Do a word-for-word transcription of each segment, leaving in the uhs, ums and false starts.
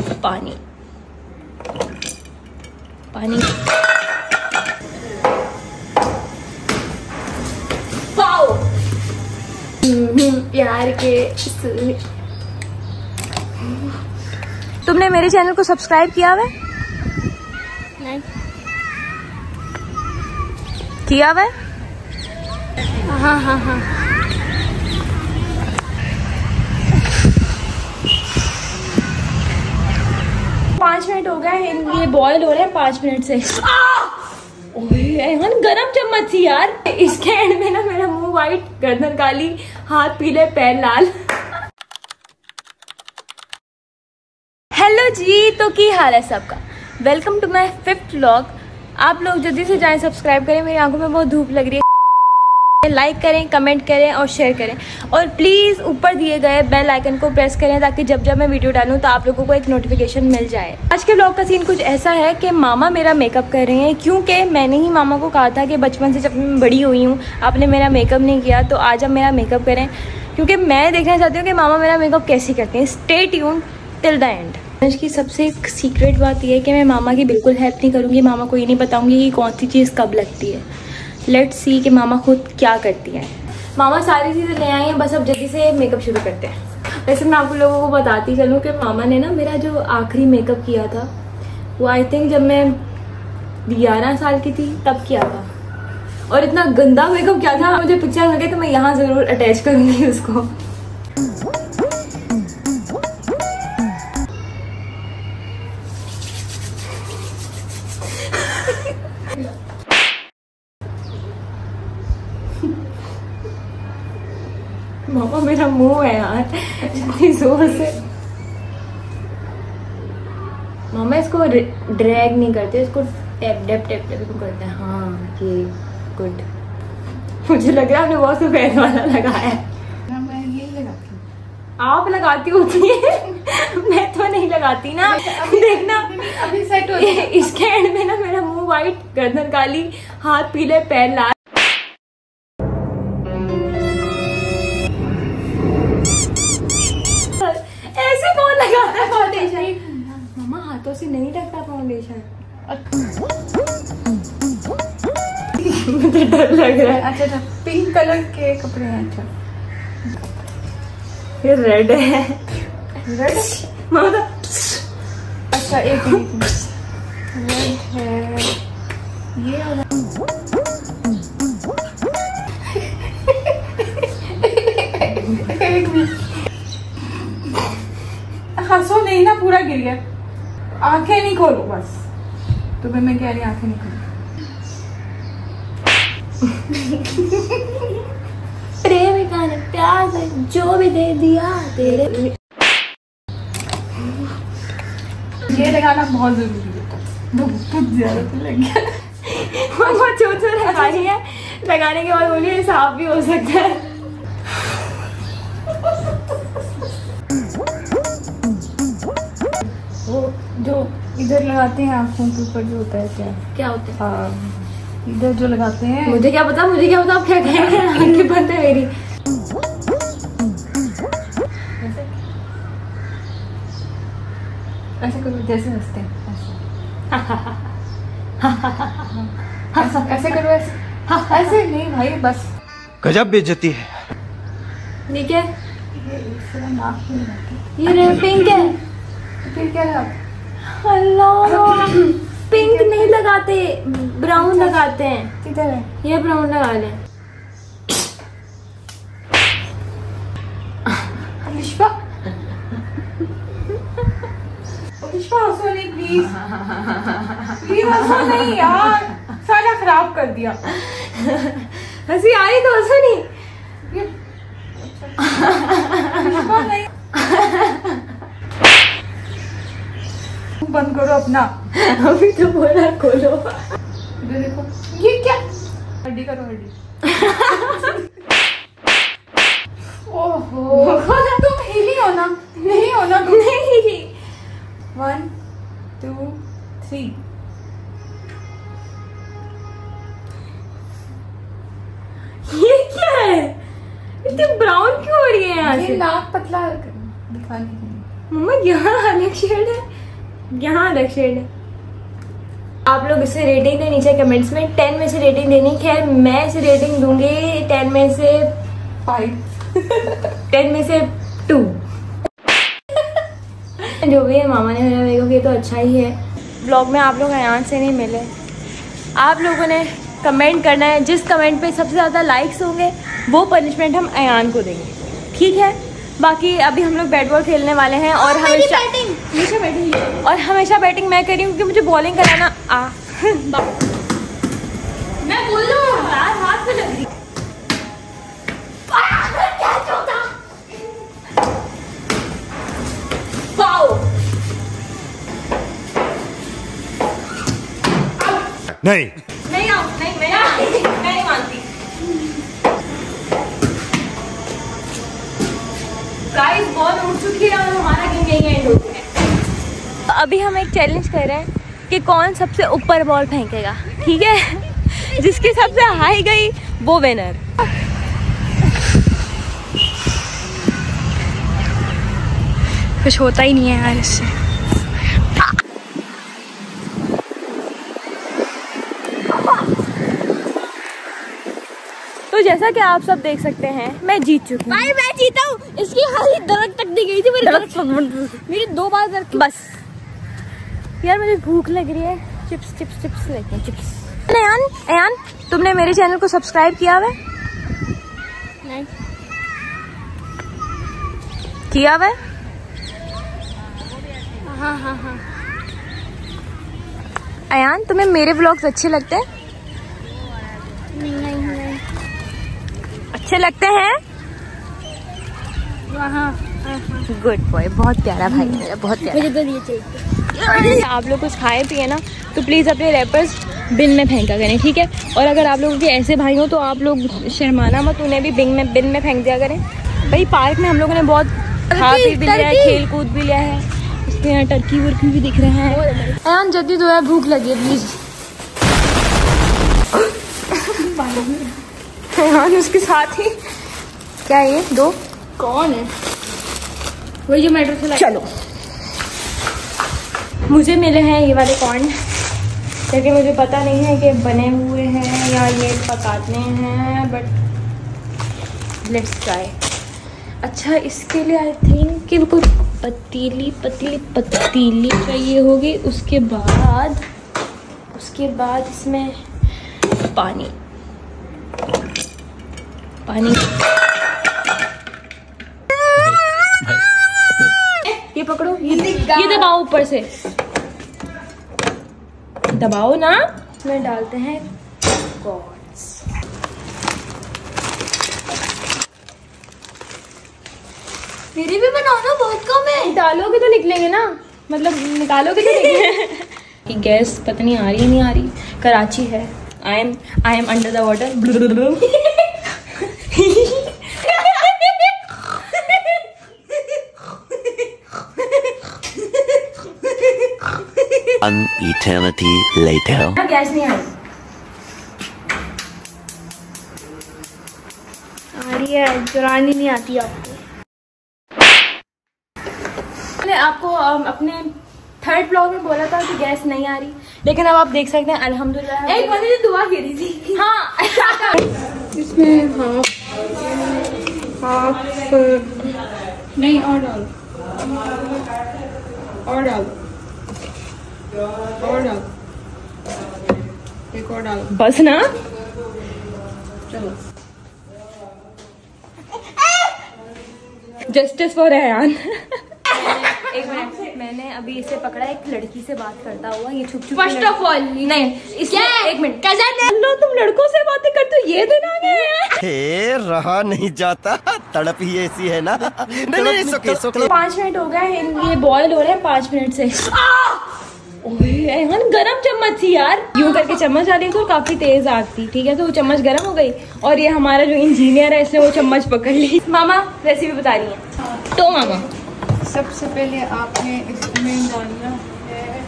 पानी पानी वाओ प्यार के। तुमने मेरे चैनल को सब्सक्राइब किया हुआ है? नहीं किया हुआ है? हाँ हाँ हाँ पाँच मिनट हो गए हैं, ये बॉयल हो रहे हैं पाँच मिनट से। ओए गरम चम्मच थी यार। इसके एंड में ना मेरा मुंह वाइट, गर्दन काली, हाथ पीले, पैर लाल। हेलो जी, तो की हाल है सबका? Welcome to my fifth vlog. आप लोग जल्दी से जाएं, सब्सक्राइब करें, मेरी आंखों में बहुत धूप लग रही है। लाइक करें, कमेंट करें और शेयर करें, और प्लीज़ ऊपर दिए गए बेल आइकन को प्रेस करें ताकि जब जब मैं वीडियो डालूं तो आप लोगों को एक नोटिफिकेशन मिल जाए। आज के व्लॉग का सीन कुछ ऐसा है कि मामा मेरा मेकअप कर रहे हैं, क्योंकि मैंने ही मामा को कहा था कि बचपन से जब मैं बड़ी हुई हूँ आपने मेरा मेकअप नहीं किया, तो आज आप मेरा मेकअप करें, क्योंकि मैं देखना चाहती हूँ कि मामा मेरा मेकअप कैसे करते हैं। Stay tuned till the end. आज की सबसे एक सीक्रेट बात यह है कि मैं मामा की बिल्कुल हेल्प नहीं करूँगी, मामा को ये नहीं बताऊँगी कि कौन सी चीज़ कब लगती है। लेट्स सी कि मामा खुद क्या करती है। मामा सारी चीज़ें ले आई हैं, बस अब जल्दी से मेकअप शुरू करते हैं। वैसे मैं आप लोगों को बताती चलूँ कि मामा ने ना मेरा जो आखिरी मेकअप किया था वो आई थिंक जब मैं ग्यारह साल की थी तब किया था, और इतना गंदा मेकअप किया था। मुझे पिक्चर लगे तो मैं यहाँ ज़रूर अटैच करूँगी उसको। मामा मेरा मुंह है यार इतनी जोर से। मामा इसको ड्रैग नहीं करते, इसको टैप टैप टैप टैप करते हैं। हाँ ये गुड। मुझे लग रहा है आपने बहुत सफेद वाला लगाया है। मैं ये लगाती हूँ। आप लगाती होती है मैं तो नहीं लगाती ना। देखना अभी सेट हो गया। इसके एंड में ना मेरा मुंह वाइट, गर्दन काली, हाथ पीले, पैर लाल। ऐसे कौन लगाता है फाउंडेशन? मामा हाथों से नहीं ढकता फाउंडेशन। मुझे डर लग रहा है। अच्छा अच्छा, पिंक कलर के कपड़े हैं। अच्छा ये रेड है। रेड मामा अच्छा एक मिनट, रेड है ये वाला। एक मिनट, हंसो नहीं ना, पूरा गिर गया। आंखें नहीं खोलो बस। तुम्हें मैं कह रही आंखें नहीं खोलो। प्रेम का ने प्यार से जो भी दे दिया तेरे। ये लगाना बहुत जरूरी है, बहुत ज्यादा तो लग गया। मामा जो जो लगानी है लगाने के बाद बोलिए साफ भी हो सकता है। वो जो इधर लगाते हैं आँखों के ऊपर जो होता है, क्या क्या होता है? हाँ इधर जो लगाते हैं। मुझे क्या पता, मुझे क्या पता आप क्या कह रहे हैं। आंखें बंद है मेरी। ऐसे ऐसे करो जैसे हंसते हैं, ऐसे ऐसे करो, ऐसे ऐसे नहीं भाई, बस गजब बेइज्जती है। ठीक है, ये इस तरह नाक में लगाते ये रेड पिंक है। हैं। फिर क्या लगा? अल्लाह पिंक नहीं लगाते, ब्राउन लगाते हैं। किधर है? ये ब्राउन लगा लें। अलिशा अलिशा हंसो नहीं प्लीज, प्लीज हंसो नहीं यार, सारा खराब कर दिया। हंसी आई तो हंसो नहीं। ये अलिशा नहीं, बंद करो अपना। अभी तो बोला खोलो। इधर देखो, ये क्या? हड्डी करो, हड्डी। ओहो तुम हिली हो ना, नहीं हो ना तुम। नहीं। One two three. ये क्या है? इतनी ब्राउन क्यों हो रही है यहाँ ये से? नाक पतला दिखाने के लिए। मम्मा यहाँ अलग शेड है। यहाँ अलग शेड है। आप लोग इसे रेटिंग दें नीचे कमेंट्स में। टेन में से रेटिंग देनी, खैर मैं इसे रेटिंग दूंगी टेन में से फाइव टेन में से टू। जो भी है मामा ने मेरे को ये तो अच्छा ही है। ब्लॉग में आप लोग अयान से नहीं मिले। आप लोगों ने कमेंट करना है, जिस कमेंट पे सबसे ज़्यादा लाइक्स होंगे वो पनिशमेंट हम अयान को देंगे, ठीक है। बाकी अभी हम लोग बैट बॉल खेलने वाले हैं और हमेशा हमेशा बैटिंग और हमेशा बैटिंग मैं कर रही हूँ क्योंकि मुझे बॉलिंग कराना आ मैं बोल रहा हूँ यार, हाथ पे लग रही। नहीं नहीं आओ, नहीं मैं नहीं मैं नहीं मानती। गाइस बॉल उड़ चुकी है और हमारा गेम यही एंड हो गया है। तो अभी हम एक चैलेंज कर रहे हैं कि कौन सबसे ऊपर बॉल फेंकेगा, ठीक है। जिसकी सबसे हाई गई वो विनर। कुछ होता ही नहीं है यार इससे। तो जैसा कि आप सब देख सकते हैं मैं जीत चुकी हूँ। भाई मैं जीता हूँ। इसकी हारी दरक तक दी गई थी मेरी दरक मेरी दो बार दरक। बस यार मुझे भूख लग रही है। चिप्स चिप्स चिप्स लेते हैं चिप्स। अयान अयान तुमने मेरे चैनल को सब्सक्राइब किया हुआ है? नहीं किया हुआ है? हाँ हाँ हाँ। अयान तुम्हें मेरे व्लॉग्स अच्छे लगते हैं? नहीं नहीं नहीं। अच्छे लगते हैं? हाँ गुड बॉय, बहुत प्यारा भाई मेरा, बहुत प्यारा। मुझे तो ये चाहिए। आप लोग कुछ खाए पिए ना तो प्लीज़ अपने रैपर्स बिन में फेंका करें, ठीक है। और अगर आप लोगों के ऐसे भाई हो तो आप लोग शर्माना मत, उन्हें भी बिन में बिन में फेंक दिया करें। भाई पार्क में हम लोगों ने बहुत खा पी भी लिया है, खेल कूद भी लिया है। उसके यहाँ टर्की वर्की भी दिख रहे हैं। अयान जल्दी दो यार, भूख लगी है प्लीज। अयान उसके साथ ही क्या ये दो कौन है? वही जो मेट्रो से चलो। मुझे मिले हैं ये वाले कॉर्न, क्योंकि मुझे पता नहीं है कि बने हुए हैं या ये पकाने हैं, बट लेट्स ट्राई। अच्छा इसके लिए आई थिंक कि कोई पतीली पतीली पतीली चाहिए होगी। उसके बाद उसके बाद इसमें पानी पानी ये पकड़ो, ये ये दबाओ ऊपर से, दबाओ ना। इसमें डालते हैं कॉर्न्स। मेरी भी बनाओ ना, बहुत कम है। डालोगे तो निकलेंगे ना, मतलब निकालोगे तो निकलेंगे। गैस पता नहीं आ रही नहीं आ रही। कराची है। I am I am under the water. An eternity later. गैस नहीं आ रही। आ रही है, चुरानी नहीं आती आपको। मैंने आपको अम, अपने थर्ड ब्लॉग में बोला था कि गैस नहीं आ रही, लेकिन अब आप देख सकते हैं अल्हम्दुलिल्लाह। एक बंदे ने दुआ करी थी। हाँ इसमें हाफ हाफ नहीं, और डाल और डाल और डाल एक और डाल। बस ना, चलो जस्टिस फॉर अयान। एक मिनट, मैंने अभी इसे पकड़ा एक लड़की से बात करता हुआ। ये छुप छुप फर्स्ट ऑफ ऑल नहीं, इसमें एक मिनट लो, तुम लड़कों से बातें करते हो, ये दिन आ गया है। हे रहा नहीं जाता, तड़प ही ऐसी है ना। नहीं नहीं सुके सुके। पाँच मिनट हो गए हैं, ये बॉयल हो रहे हैं पाँच मिनट से। ओए अयान गरम चम्मच थी यार, यूं करके चम्मच आ रही थी और काफी तेज आग थी, ठीक है। तो वो चम्मच गरम हो गई और ये हमारा जो इंजीनियर है इसने वो चम्मच पकड़ ली। मामा रेसिपी बता रही है तो मामा सबसे पहले आपने इसमें डालना है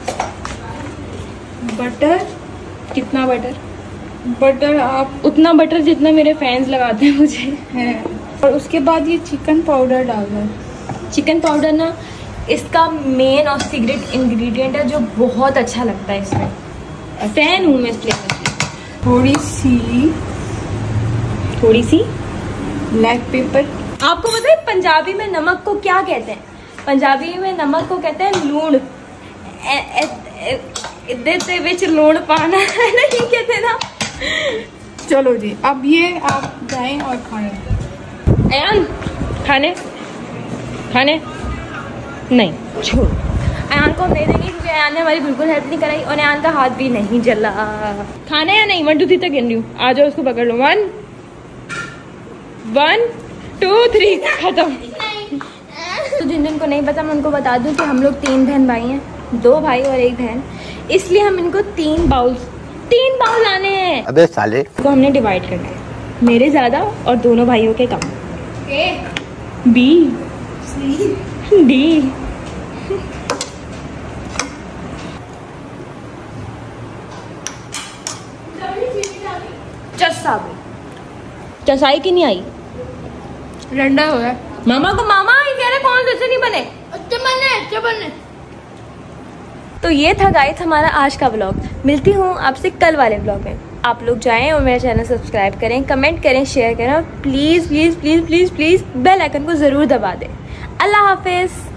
बटर। कितना बटर? बटर आप उतना बटर जितना मेरे फैंस लगाते हैं मुझे है। और उसके बाद ये चिकन पाउडर डालना है। चिकन पाउडर ना इसका मेन और सीक्रेट इंग्रेडिएंट है जो बहुत अच्छा लगता है इसमें। फैन हूँ मैं इस फ्लेवर की। थोड़ी सी थोड़ी सी ब्लैक पेपर। आपको पता है पंजाबी में नमक को क्या कहते हैं? पंजाबी में नमक को कहते हैं लूण। देते विच लूण पाना है ना, ये कहते हैं ना। चलो जी, अब ये आप जाएं और खाने। अयान खाने खाने नहीं, छोड़। अयान को हम दे देंगे क्योंकि अयान ने हमारी बिल्कुल हेल्प नहीं कराई और अयान का हाथ भी नहीं जला। खाने या नहीं? वन टू थ्री तक गिन रही हूँ, आ जाओ उसको पकड़ लो। वन वन टू थ्री खत्म। तो जिन जिन को नहीं पता मैं उनको बता दूं कि हम लोग तीन बहन भाई हैं, दो भाई और एक बहन, इसलिए हम इनको तीन बाउल तीन बाउल लाने हैं। अबे साले को हमने डिवाइड करना है, मेरे ज्यादा और दोनों भाइयों के कम। A B C D. चस्सा चसाई की नहीं आई। रंडा हो गया। मामा को मामा ये कह रहे कौन से अच्छे नहीं बने। अच्छे बने अच्छे बने। तो ये था गाइस हमारा आज का व्लॉग। मिलती हूँ आपसे कल वाले व्लॉग में। आप लोग जाएं और मेरा चैनल सब्सक्राइब करें, कमेंट करें, शेयर करें और please please please please please bell icon को ज़रूर दबा दें। अल्लाह हाफिज़।